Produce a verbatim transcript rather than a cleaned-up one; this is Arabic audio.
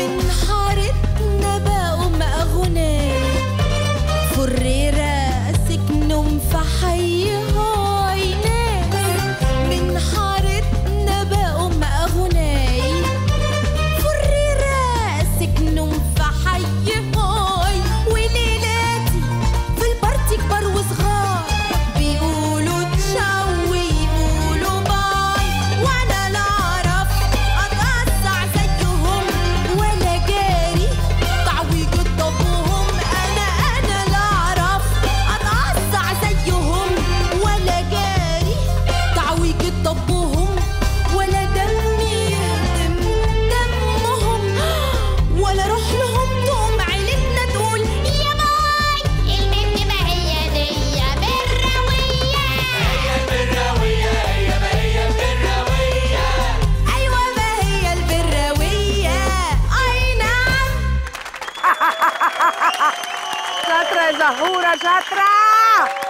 من حارتنا بقوا مأغناي، فريرة سكنهم في حي هاي ناس. من حارتنا بقوا مأغناي، فريرة سكنهم في حي هاي. وليلاتي في البارتي كبار وصغار بيقولوا تشاو ويقولوا باي، وانا لا اعرف اتقطع زيهم ولا جاري تعويج ضبهم. انا انا لا اعرف اتقطع زيهم ولا جاري تعويج ضبهم، ولا دمي يهدم دمهم، ولا روح لهم تقوم عيلتنا تقول يا باي. البنت ما هي دي براوية، هي البراوية، هي ما هي البراوية. ايوه ما هي البراوية، اي نعم. شاطرة يا زهورة شاطرة.